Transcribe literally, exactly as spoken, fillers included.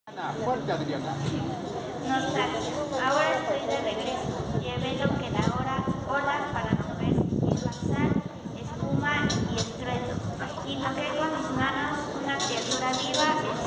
Ana, fuerte Adriana. Nostalgia. Ahora estoy de regreso. Llevé lo que la hora, ola para romper, hielo sal, espuma y estruendo. Y toqué con mis manos una criatura viva.